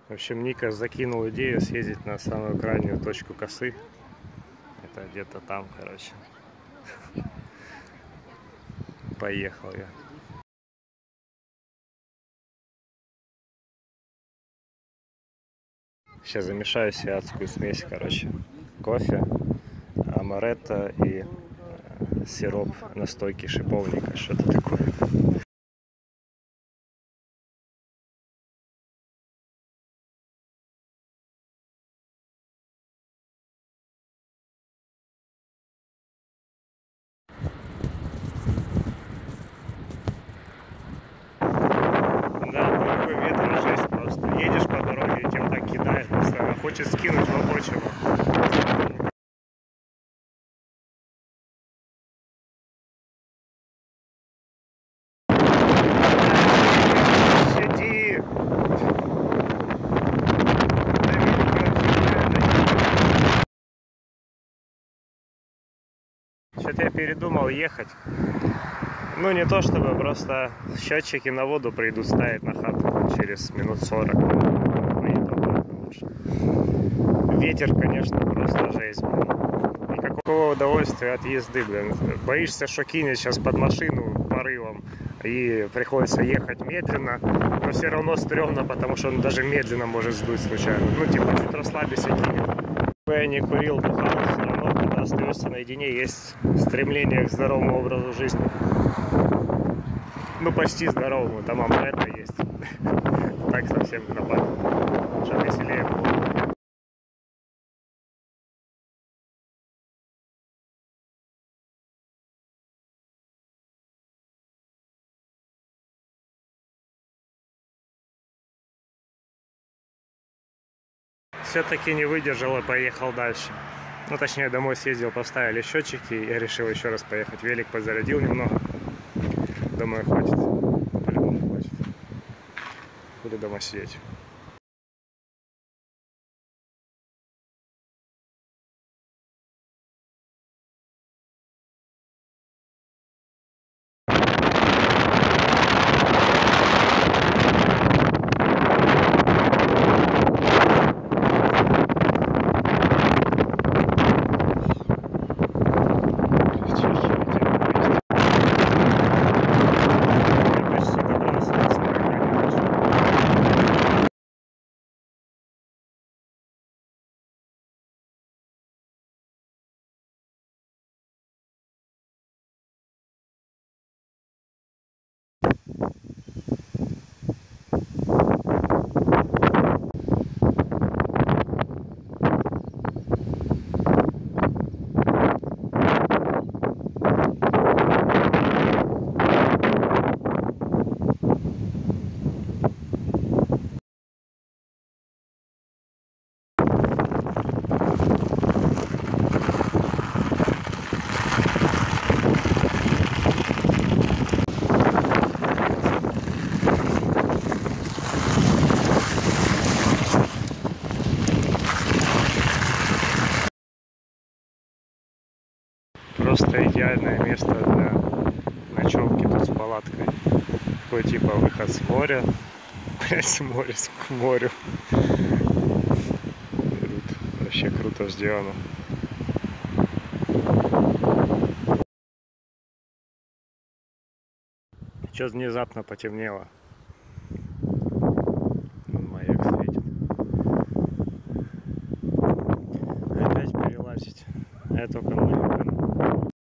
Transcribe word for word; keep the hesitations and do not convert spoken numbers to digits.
В общем, Ника закинул идею съездить на самую крайнюю точку косы. Это где-то там, короче. Поехал я. Сейчас замешаю себе адскую смесь, короче. Кофе, амаретто и э, сироп настойки шиповника. Что-то такое. Едешь по дороге, и тебя так кидает постоянно. Хочет скинуть в обочину. Сиди! Что-то я передумал ехать. Ну, не то чтобы, просто счетчики на воду придут ставить на хату через минут сорок. Ветер, конечно, просто жесть, блин. Никакого удовольствия от езды, блин. Боишься, что кинет сейчас под машину порывом, и приходится ехать медленно, но все равно стрёмно, потому что он даже медленно может сдуть случайно. Ну, типа, чуть расслабься, кинет. Я не курил, бухал, все равно, когда остаешься наедине, есть стремление к здоровому образу жизни. Ну, почти здоровому, там амаретто есть. Так совсем нормально. Чтобы веселее было. Все-таки не выдержал и поехал дальше. Ну, точнее, домой съездил, поставили счетчики, и я решил еще раз поехать. Велик подзарядил немного. Думаю, хватит. По-любому хватит. Буду дома сидеть. Просто идеальное место для ночевки тут с палаткой. Такой типа выход с моря, с моря к морю. Круто. Вообще круто сделано. Сейчас внезапно потемнело. Маяк светит. Опять перелазить. Я только ноги.